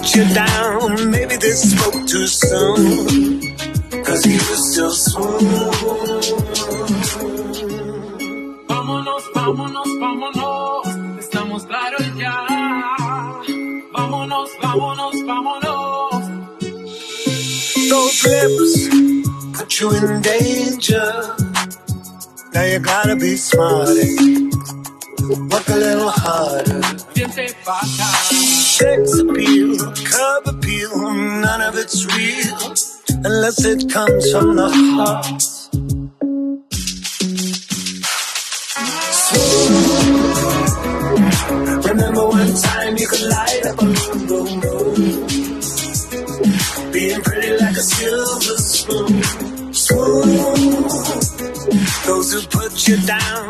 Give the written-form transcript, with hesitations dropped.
you down. Maybe they spoke too soon, 'cause he was still smooth. Vámonos, vámonos, vámonos, estamos claros ya. Vámonos, vámonos, vámonos. Those lips put you in danger. Now you gotta be smart. Work a little harder. Sex appeal, curb appeal, none of it's real unless it comes from the heart. Remember one time you could light up a moon, being pretty like a silver spoon. Swoon. Those who put you down